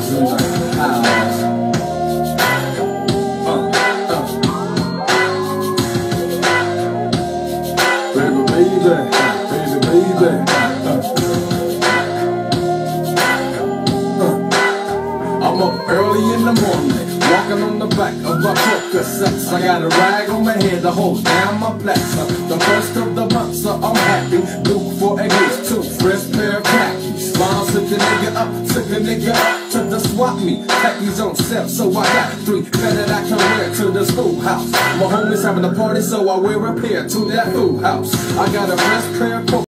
house in the house. Baby, baby. I'm up early in the morning, walking on the back of a Percocet. I got a rag on my head to hold down my plaster. The first of the month, so I'm happy. Look for at least 2 fresh pair of khakis. Mom took the nigga up to the swap meet. Khakis on sale, so I got 3 pair that I can wear to the schoolhouse. My homies having a party, so I wear a pair to that food house. I got a fresh pair of